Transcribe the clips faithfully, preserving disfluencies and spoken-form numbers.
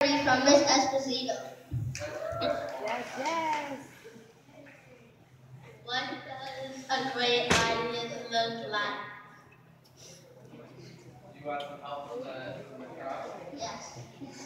from Miss Esposito. Yes, yes. What does a great audience look like? You want some help from the, from the crowd? Yes.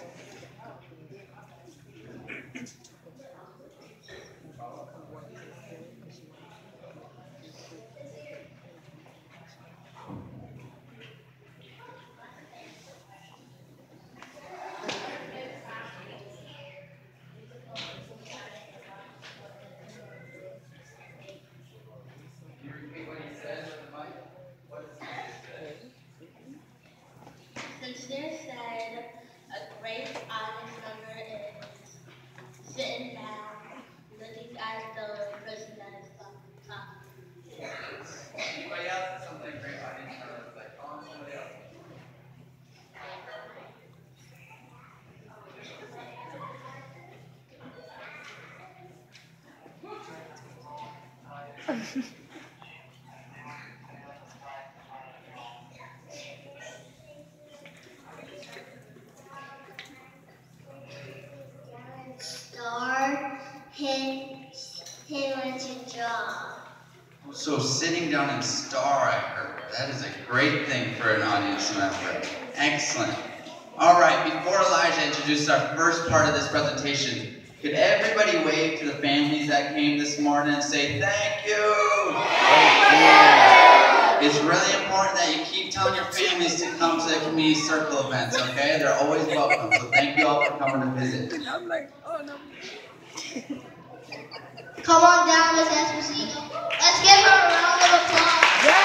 Sincere said a great audience member is sitting down, looking at the person that is talking. Anybody else has something a great audience member looks like? Call on somebody else. Star him, him to draw. So sitting down and star, I heard. That is a great thing for an audience member. Excellent. All right, before Elijah introduces our first part of this presentation, could everybody wave to the families that came this morning and say thank you? Thank you. It's really important that you keep telling your families to come to the community circle events, okay? They're always welcome. So thank you all for coming to visit. I'm like, oh no. Come on down, Miss Esposito. Let's give her a round of applause.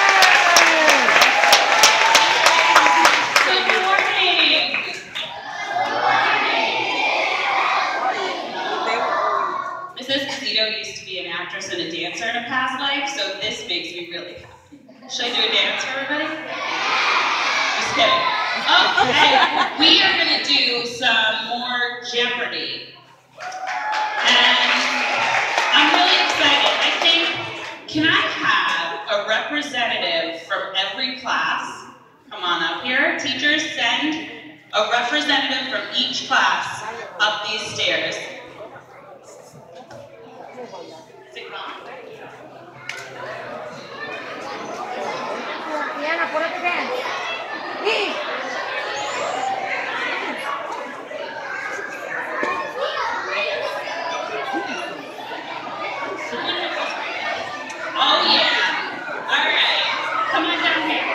Good morning. Miss Esposito used to be an actress and a dancer in a past life, so this makes me really happy. Should I do a dance for everybody? Just kidding. Okay, we are going to do some more Jeopardy. And I'm really excited. I think, can I have a representative from every class come on up here? Teachers, send a representative from each class up these stairs. Is it gone? Diana, put up your hand. Hey. Oh yeah. All right. Come on down here.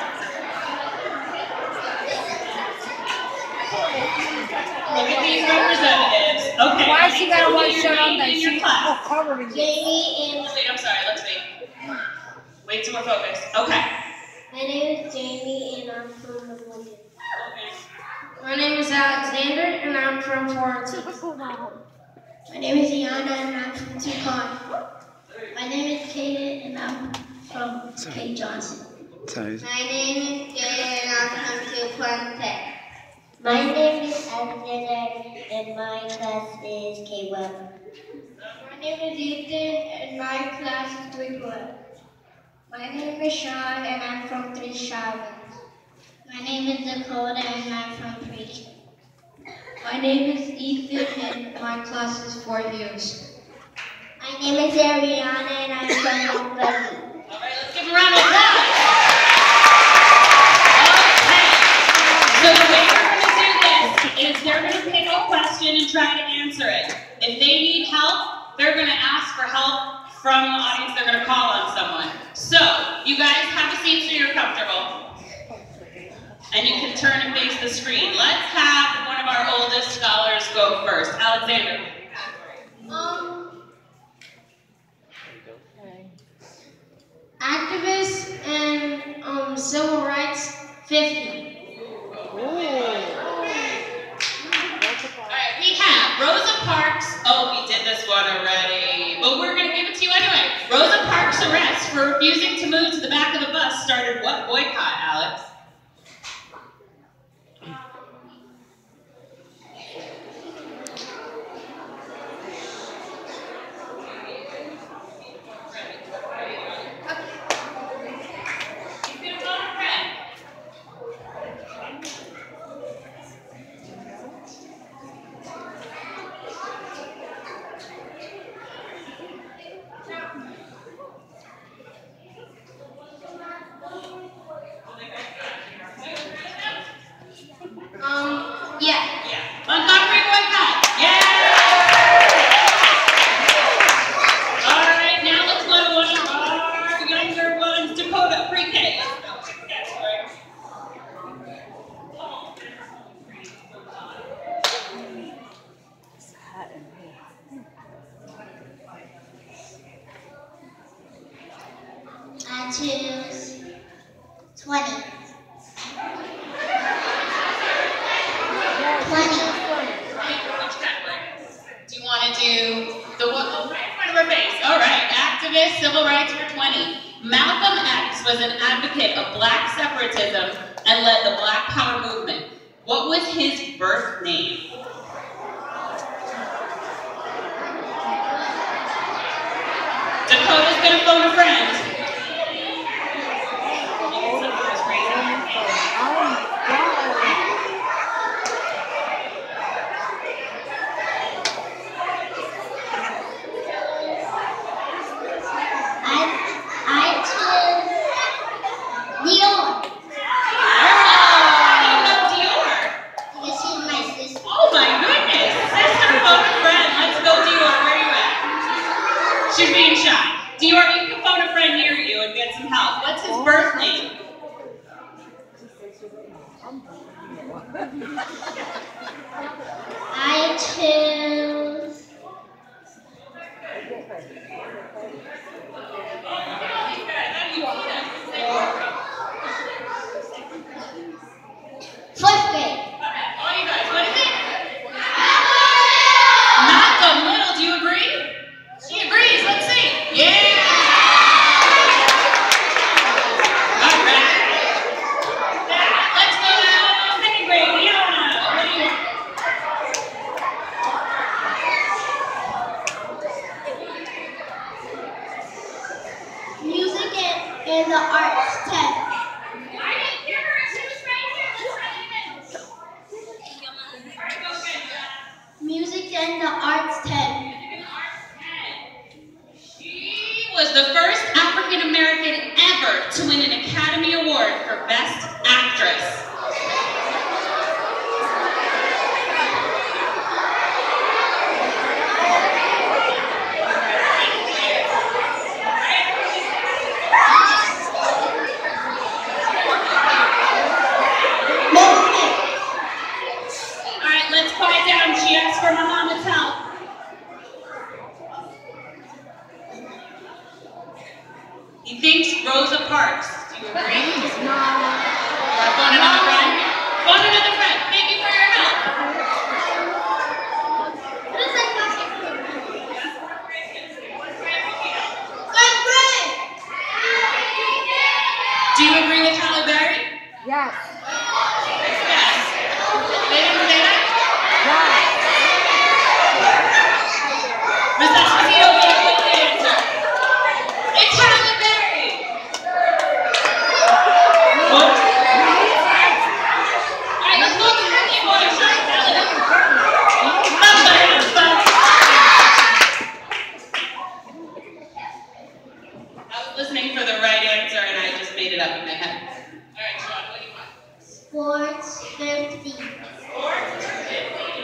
Look at these representatives. Okay. Why she got a white Your shirt on name that and your she's class. all covering it? Jamie and Wait, I'm sorry. Let's wait. Wait till we're focused. Okay. my name is Jamie and I'm from Livonia. Okay. My name is Alexander and I'm from Florence. My name is Iana and I'm from Tucson. My name is Kaden and I'm from Kate Johnson. My name is Jay and I'm from Tupuente. My name is Alexander and my class is K Web. My name is Ethan and my class is three Web. My name is Sean and I'm from Three Sharpens. My name is Dakota and I'm from Preach. My name is Ethan and my class is four years. My name is Ariana and I'm from Oakland. All right, let's give a round of applause. Okay. So the way we're going to do this is they're going to pick a question and try to answer it. If they need help, they're going to ask for help from the audience. They're going to call on someone. So you guys have a seat so you're comfortable. And you can turn and face the screen. Let's have one of our oldest scholars go first. Alexander. Um, activists and um, civil rights, fifty. All right, we have Rosa Parks. Oh, we did this one already, but we're going to give it to you anyway. Rosa Parks' arrest for refusing to move to the back of the bus started what boycott, Alex? choose twenty. twenty. Which category? Do you want to do the one oh, right in front of her face? All right, activist, civil rights for twenty. Malcolm X was an advocate of black separatism and led the Black Power movement. What was his birth name? Dakota's gonna phone a friend. She's being shy. Dior, you can phone a friend near you and get some help. What's his birth name? I choose fourth grade. All you guys, what is it? Malcolm Little, do you agree? She agrees, let's see. Yeah! All right. Let's go to second grade. Liana, what do you want? Music and, and the arts ten. I didn't hear her. She was right here. Let's try it again. All right, go again. Music and the arts ten. She was the first African American ever to win an Academy Award for Best Actress. All right, let's quiet down. She asked for Muhammad's help. He thinks Rosa Parks. Do you agree? No. Want to phone another friend? Phone another friend. Thank you for your help. What is that question? Do you agree with Halle Berry? Yes. Yes. They didn't say that? Yes. Miss Esposito, what is the answer? It's Halle Berry. What? All right, let's go to the Ricky Boy. Sure, Halle I was listening for the right answer and I just made it up in my head. All right, Sean, what do you want? Sports fifty. Sports fifty.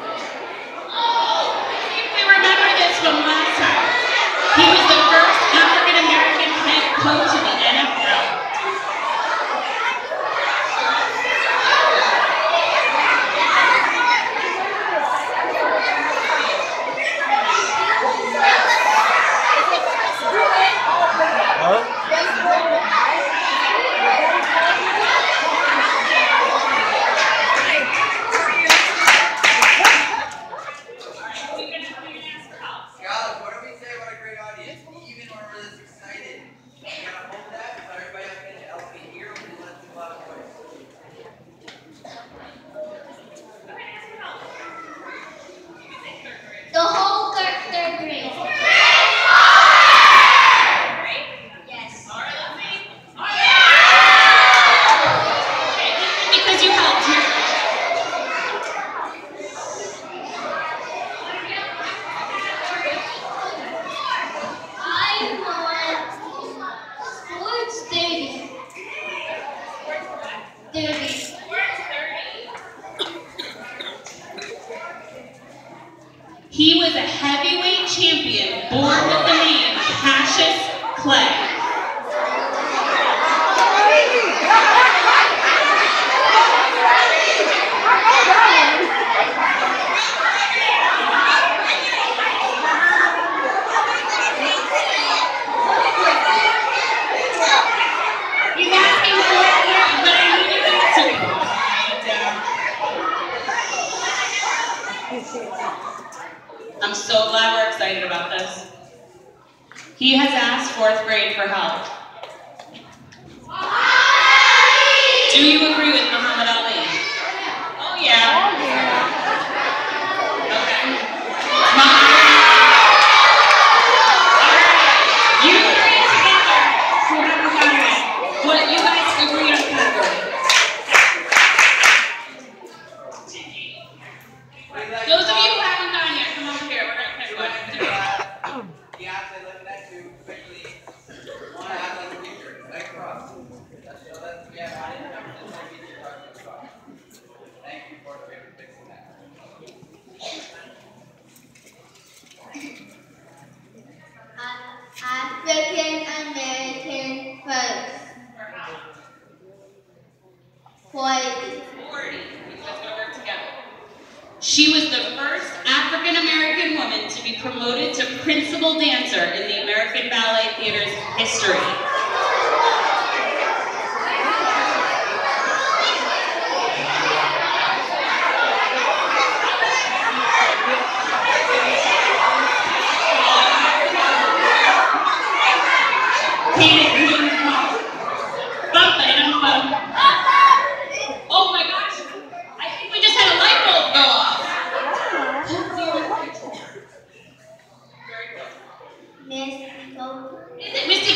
Oh, see if we remember this from last time. He was the first African American head coach of the N F L. Scarlett, what do we say about a great audience? Even when we're this excited, we gotta hold that so everybody else can else can hear when we let them loud voice. The whole third, third grade. Yes. All right, let's see. Okay, because you helped here. I want sports derby. Derby. He was a heavyweight champion born with the name Cassius Clay. I'm so glad we're excited about this. He has asked fourth grade for help. Do you agree with Muhammad Ali? Oh yeah. Oh, yeah. Okay. Muhammad Ali. You three together who haven't done it. What you guys agree on category? Those of you who haven't gone yet, come over here. We're gonna pick one. The apps I looked at too quickly. One app like a picture, right across. That's so that's we have audience members and like each across the spot. Thank you for fixing that. African American first. Forty. forty. You guys gonna work together. She was the first African American woman to be promoted to principal dancer in the American Ballet Theater's history. Oh my gosh! I think we just had a light bulb go off. Very good. Miss Go. Is it Misty